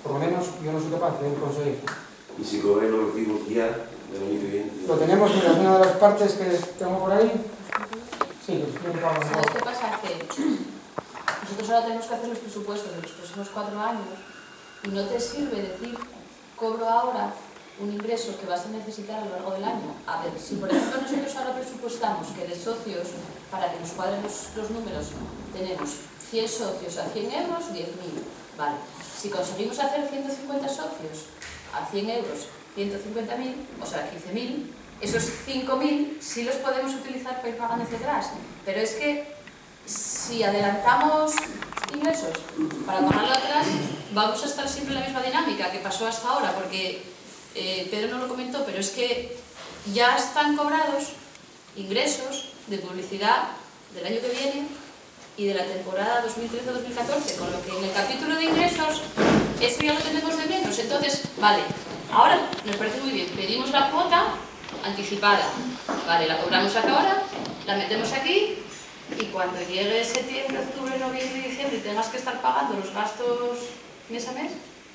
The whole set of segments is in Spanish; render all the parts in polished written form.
por lo menos yo no soy capaz de conseguir. ¿Y si cobráis los recibos ya del año que viene? Lo tenemos, mira, una de las partes que tengo por ahí. Sí, ¿Sabes qué pasa? Que nosotros ahora tenemos que hacer los presupuestos de los próximos 4 años y no te sirve decir, cobro ahora un ingreso que vas a necesitar a lo largo del año. A ver, si por ejemplo nosotros ahora presupuestamos que de socios, para que nos cuadren los números, tenemos 100 socios a 100 euros, 10.000. Vale. Si conseguimos hacer 150 socios a 100 euros, 150.000, o sea, 15.000, esos 5.000 sí los podemos utilizar para ir pagando hacia atrás. Pero es que si adelantamos ingresos para pagarlo atrás, vamos a estar siempre en la misma dinámica que pasó hasta ahora, porque Pedro no lo comentó, pero es que ya están cobrados ingresos de publicidad del año que viene y de la temporada 2013-2014, con lo que en el capítulo de ingresos eso ya lo tenemos de menos. Entonces, vale, ahora nos parece muy bien, pedimos la cuota anticipada, vale, la cobramos ahora, la metemos aquí y cuando llegue septiembre, octubre, noviembre y diciembre y tengas que estar pagando los gastos mes a mes,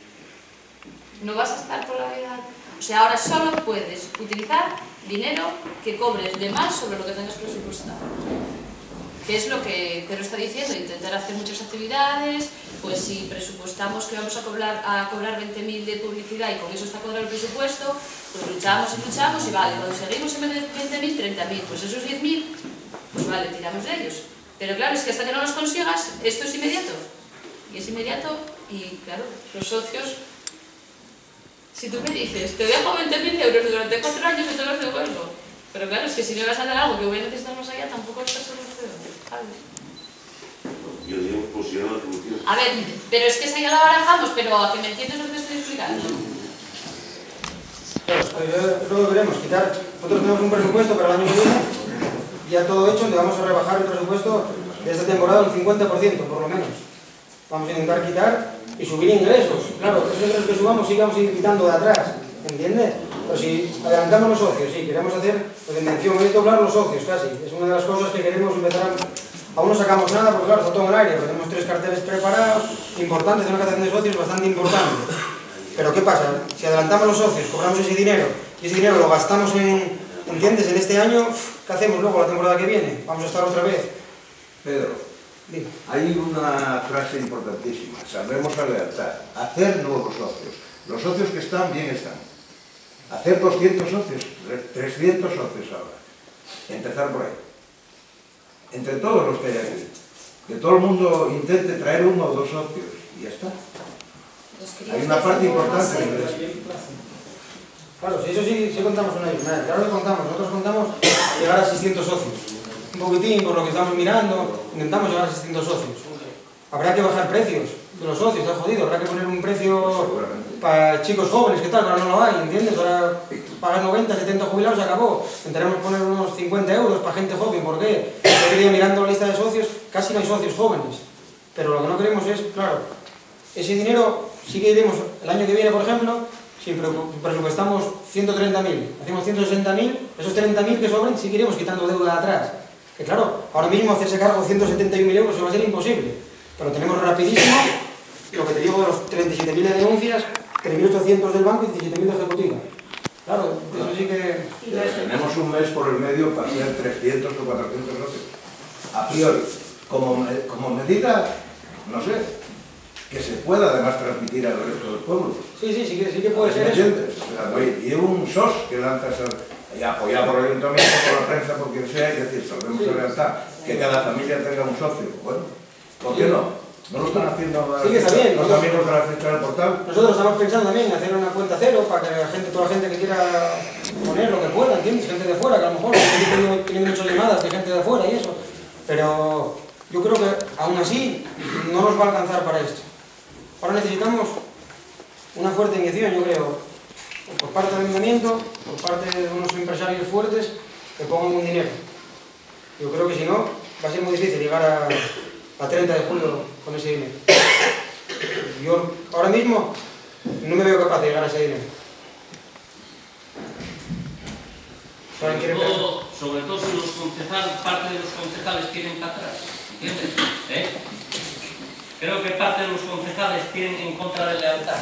no vas a estar toda la vida. O sea, ahora solo puedes utilizar dinero que cobres de más sobre lo que tengas presupuestado. Que es lo que Pedro está diciendo, intentar hacer muchas actividades. Pues si presupuestamos que vamos a cobrar 20.000 de publicidad y con eso está cuadrado el presupuesto, pues luchamos y vale, conseguimos en vez de 20.000, 30.000, pues esos 10.000, pues vale, tiramos de ellos. Pero claro, es que hasta que no los consigas, esto es inmediato. Y es inmediato y claro, los socios, si tú me dices, te dejo 20.000 euros durante 4 años y te los devuelvo. Pero claro, es que si me vas a dar algo que voy a necesitar más allá, tampoco es solución, ¿sabes? Yo digo, fusión la solución. A ver, pero es que esa ya la barajamos, pero a que me entiendes lo que te estoy explicando. Claro, yo creo que queremos quitar. Nosotros tenemos un presupuesto para el año que viene, ya todo hecho, donde vamos a rebajar el presupuesto de esta temporada un 50%, por lo menos. Vamos a intentar quitar y subir ingresos. Claro, esos ingresos que subamos sí que vamos a ir quitando de atrás, ¿entiendes? Pero si adelantamos los socios, sí, queremos hacer, pues en mención, voy a doblar los socios casi. Es una de las cosas que queremos empezar a... Aún no sacamos nada, porque claro, está todo en el aire, pero tenemos 3 carteles preparados, importantes, una captación de socios bastante importante. Pero ¿qué pasa? Si adelantamos los socios, cobramos ese dinero, y ese dinero lo gastamos en, ¿entiendes? En este año, ¿qué hacemos luego la temporada que viene? Vamos a estar otra vez. Pedro, dime. Hay una frase importantísima, sabremos alertar, hacer nuevos socios. Los socios que están, bien están. Hacer 200 socios, 300 socios ahora. Empezar por ahí. Entre todos los que hay aquí. Que todo el mundo intente traer 1 o 2 socios y ya está. Hay una parte importante en el resto. Claro, si eso sí contamos con ellos. Claro que contamos. Nosotros contamos llegar a 600 socios. Un poquitín, por lo que estamos mirando, intentamos llegar a 600 socios. Habrá que bajar precios de los socios, está jodido. Habrá que poner un precio para chicos jóvenes, ¿qué tal? Ahora no lo hay, ¿entiendes? Ahora pagan 90, 70 jubilados y acabó. Intentaremos poner unos 50 euros para gente joven. ¿Por qué? He querido mirando la lista de socios, casi no hay socios jóvenes. Pero lo que no queremos es, claro, ese dinero sí que iremos el año que viene, por ejemplo, si presupuestamos 130.000, hacemos 160.000, esos 30.000 que sobren sí que iremos quitando deuda de atrás. Que claro, ahora mismo hacerse cargo de 171.000 euros se va a ser imposible. Pero tenemos rapidísimo, lo que te digo de los 37.000 de denuncias, 3.800 del banco y 17.000 de ejecutiva. Claro, eso sí que... Tenemos un mes por el medio para hacer 300 o 400 socios. A priori, como medida, no sé, que se pueda además transmitir al resto del pueblo. Sí que puede ser eso. Y un SOS que lanzas apoyado por el ayuntamiento, por la prensa, por quien sea, y decir, sabemos la realidad, que cada familia tenga un socio. Bueno, ¿por qué no? ¿No lo están haciendo sí, que está bien, los amigos de la fiesta del portal? Nosotros estamos pensando también en hacer una cuenta cero para que toda la gente que quiera poner lo que pueda, ¿entiendes? Gente de fuera, que a lo mejor tiene muchas llamadas de gente de fuera y eso. Pero yo creo que aún así no nos va a alcanzar para esto. Ahora necesitamos una fuerte inyección, yo creo, por parte del ayuntamiento, por parte de unos empresarios fuertes que pongan un dinero. Yo creo que si no, va a ser muy difícil llegar a 30 de julio con ese dinero. Yo ahora mismo no me veo capaz de llegar a ese dinero. Sobre todo si los concejales, parte de los concejales quieren para atrás, ¿entiendes? creo que parte de los concejales tienen en contra de lealtad.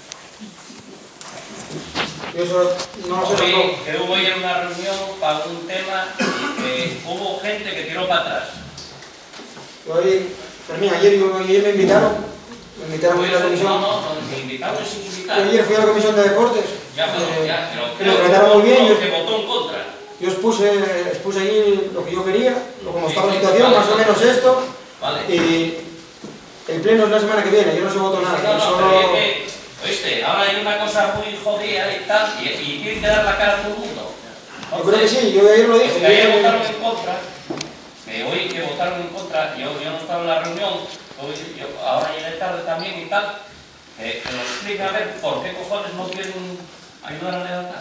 Yo eso no lo sé tampoco. Que hubo ayer una reunión para un tema y que hubo gente que tiró para atrás. Hoy, Fermín, ayer me invitaron a ir a la comisión. No, me invitaron sin invitar. Ayer fui a la comisión de deportes. Pero me trataron muy bien. Que votó en contra. Yo expuse ahí lo que yo quería, como estaba la situación, más o menos esto. Vale. Y el pleno es la semana que viene, yo no se voto nada. Pero oíste, ahora hay una cosa muy jodida y tal, y tienen que dar la cara a todo el mundo. Yo creo que sí, yo ayer lo dije. Que ayer votaron en contra, hoy que votaron en contra, yo no estaba en la reunión, ahora llegué tarde también y tal, que nos expliquen a ver por qué cojones no quieren ayudar a la lealtad.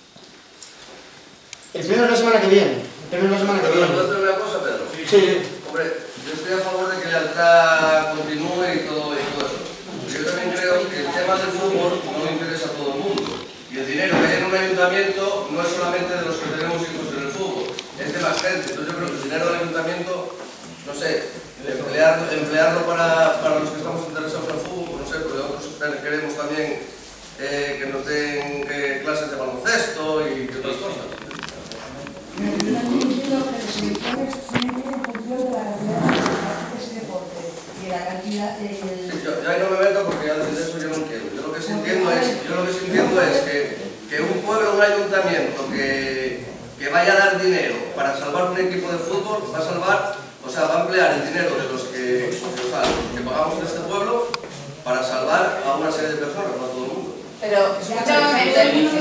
El pleno es la semana que viene. ¿Puedo hacer una cosa, Pedro? Sí. Hombre, yo estoy a favor de que la lealtad continúe y todo eso. Pero yo también creo que el tema del fútbol no le interesa a todo el mundo. Y el dinero que hay en un ayuntamiento no es solamente de los que tenemos hijos en el fútbol, es de más gente. Entonces yo creo que el dinero del ayuntamiento, no sé, emplearlo para los que estamos interesados en el fútbol, no sé, pero nosotros queremos también que nos den clases de baloncesto y otras cosas. Yo también entiendo que los electores tienen en función de la cantidad de que practica ese deporte y la cantidad de... Sí, yo ahí no me meto porque ya de eso yo no entiendo. Yo lo que sí entiendo es que un pueblo, un ayuntamiento que vaya a dar dinero para salvar un equipo de fútbol, va a emplear el dinero de los que pagamos en este pueblo para salvar a una serie de personas, no a todo el mundo. Pero, escúchame,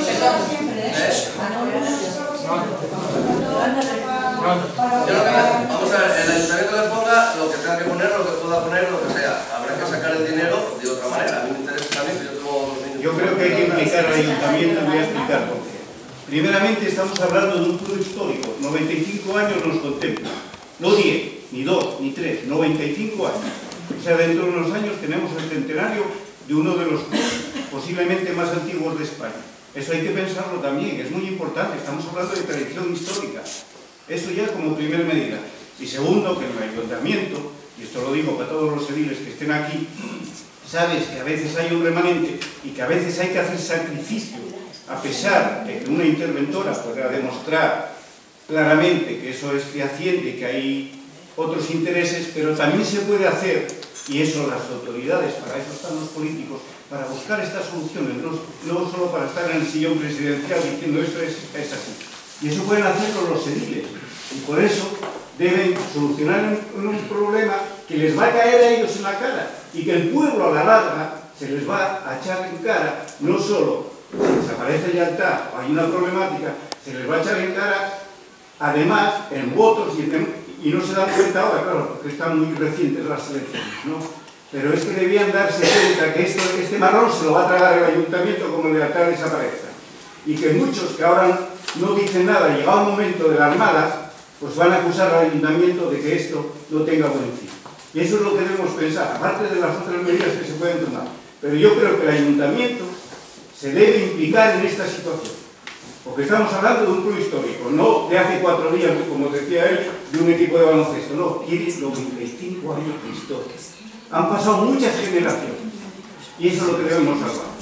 vamos a ver, el ayuntamiento le ponga lo que tenga que poner, lo que pueda poner, lo que sea. Habrá que sacar el dinero de otra manera. A mí me interesa también que yo tengo los niños. Yo creo que hay que implicar al ayuntamiento y voy a explicar por qué. Primeramente estamos hablando de un club histórico. 95 años nos contempla. No 10, ni 2, ni 3, 95 años. O sea, dentro de unos años tenemos el centenario de uno de los clubes posiblemente más antiguos de España. Eso hay que pensarlo también, es muy importante. Estamos hablando de tradición histórica. Eso ya como primera medida. Y segundo, que en el ayuntamiento, y esto lo digo para todos los ediles que estén aquí, sabes que a veces hay un remanente y que a veces hay que hacer sacrificio, a pesar de que una interventora pueda demostrar claramente que eso es fehaciente, que hay otros intereses, pero también se puede hacer, y eso las autoridades, para eso están los políticos, para buscar estas soluciones, no solo para estar en el sillón presidencial diciendo esto es así. Y eso pueden hacerlo los ediles, y por eso deben solucionar un problema que les va a caer a ellos en la cara, y que el pueblo a la larga se les va a echar en cara, no solo si desaparece lealtad o hay una problemática, se les va a echar en cara, además, en votos y no se dan cuenta ahora, claro, porque están muy recientes las elecciones, ¿no? Pero es que debían darse cuenta que este marrón se lo va a tragar el ayuntamiento como lealtad desaparezca. Y que muchos que ahora no dicen nada, llegado un momento de las malas, pues van a acusar al ayuntamiento de que esto no tenga buen fin. Y eso es lo que debemos pensar, aparte de las otras medidas que se pueden tomar. Pero yo creo que el ayuntamiento se debe implicar en esta situación. Porque estamos hablando de un club histórico, no de hace 4 días, como decía él, de un equipo de baloncesto. No, tiene 95 años de historia. Han pasado muchas generaciones. Y eso es lo que debemos salvar.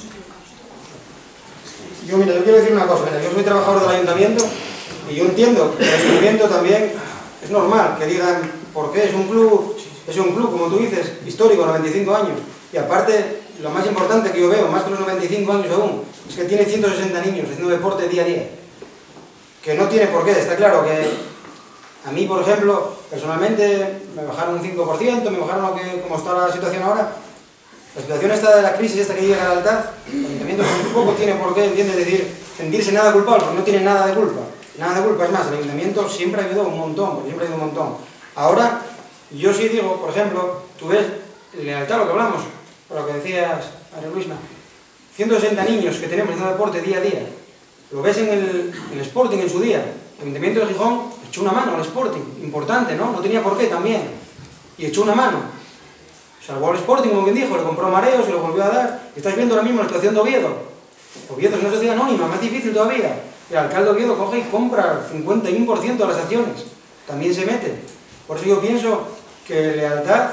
Yo quiero decir una cosa. Yo soy trabajador del ayuntamiento y yo entiendo que el ayuntamiento también es normal que digan por qué es un club, como tú dices, histórico, 95 años. Y aparte, lo más importante que yo veo, más que los 95 años aún, es que tiene 160 niños haciendo deporte día a día. Que no tiene por qué, está claro que a mí, por ejemplo, personalmente me bajaron un 5%, me bajaron como está la situación ahora. La situación esta de la crisis, esta que llega a la lealtad, el ayuntamiento tampoco tiene por qué, entiende, decir, sentirse nada culpable, porque no tiene nada de culpa. Nada de culpa, es más, el ayuntamiento siempre ha ayudado un montón, porque siempre ha ayudado un montón. Ahora, yo sí digo, por ejemplo, tú ves lealtad, lo que hablamos, por lo que decías, María Luisma, 160 niños que tenemos haciendo deporte día a día, lo ves en el Sporting en su día, el ayuntamiento de Gijón echó una mano al Sporting, importante, ¿no? No tenía por qué también, y echó una mano. Salvó al Sporting, como quien dijo, le compró mareos y lo volvió a dar. Estás viendo ahora mismo la situación de Oviedo. Oviedo es una sociedad anónima, más difícil todavía. El alcalde de Oviedo coge y compra el 51% de las acciones. También se mete. Por eso yo pienso que lealtad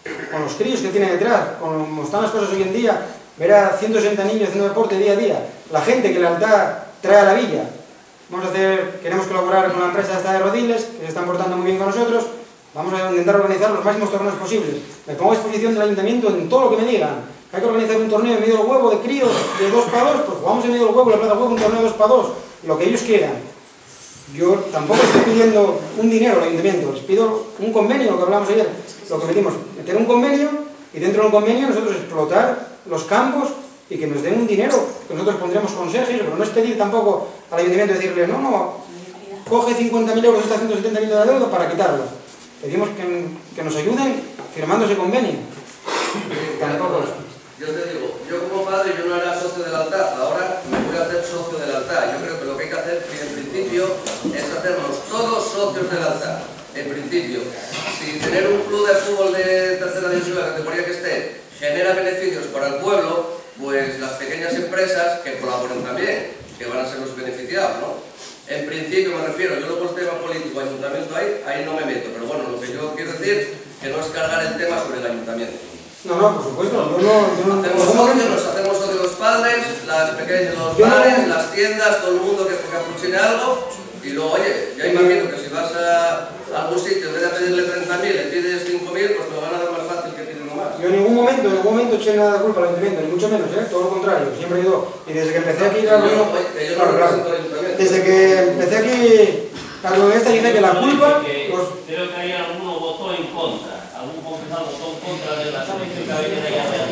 con los críos que tiene detrás, con cómo están las cosas hoy en día, ver a 160 niños haciendo deporte día a día, la gente que Lealtad trae a la villa. Queremos colaborar con la empresa esta de Rodiles, que se están portando muy bien con nosotros. Vamos a intentar organizar los máximos torneos posibles. Me pongo a disposición del ayuntamiento en todo lo que me digan. Que hay que organizar un torneo en medio del huevo de críos de 2x2, pues jugamos en medio del huevo, la plaza huevo, un torneo de 2x2, lo que ellos quieran. Yo tampoco estoy pidiendo un dinero al ayuntamiento, les pido un convenio, lo que hablamos ayer, lo que metimos, meter un convenio y dentro de un convenio nosotros explotar los campos y que nos den un dinero, que nosotros pondremos conserjes, pero no es pedir tampoco al ayuntamiento decirle, no, coge 50.000 euros de esta 170.000 de la deuda para quitarlo. Pedimos que nos ayuden firmando ese convenio. Tampoco eso. Yo te digo, yo como padre yo no era socio de Lealtad, ahora me voy a hacer socio de Lealtad. Yo creo que lo que hay que hacer en principio es hacernos todos socios de Lealtad. En principio, si tener un club de fútbol de tercera división, la categoría que esté, genera beneficios para el pueblo, pues las pequeñas empresas que colaboren también, que van a ser los beneficiados, ¿no? En principio me refiero, yo luego el tema político, ayuntamiento ahí no me meto, pero bueno, lo que yo quiero decir que no es cargar el tema sobre el ayuntamiento. No, por supuesto. Nos hacemos socios los padres, los bares, las tiendas, todo el mundo que capuchine algo. Y luego, oye, ya imagino que si vas a algún sitio, en vez de pedirle 30.000, le pides 5.000, pues te lo van a dar más fácil que piden más. Yo en ningún momento eché nada de culpa al ayuntamiento, ni mucho menos, todo lo contrario, siempre ayudó. Y desde que empecé aquí a desde que empecé aquí a lo de esta dije que la culpa... Creo que hay alguno votó en contra. Algún concejal votó en contra de la solicitud que había de hacer.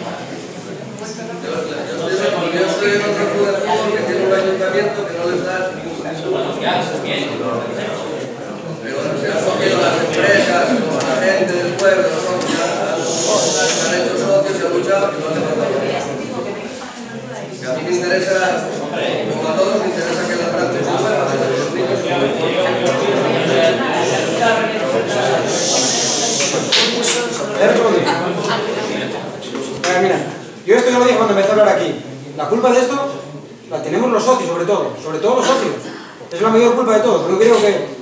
Yo estoy en otro club de fútbol que tiene un ayuntamiento que no les da ningún peso. Bueno, ya, bien. Pero se han cogido las empresas, la gente del pueblo, los socios, han hecho socios y han luchado y no han levantado. Que a mí me interesa, como a todos, me interesa que la planta se mueva, que los niños se Mira, yo esto ya lo dije cuando empecé a hablar aquí. La culpa de esto la tenemos los socios, sobre todo los socios. Es la mayor culpa de todo. Yo creo que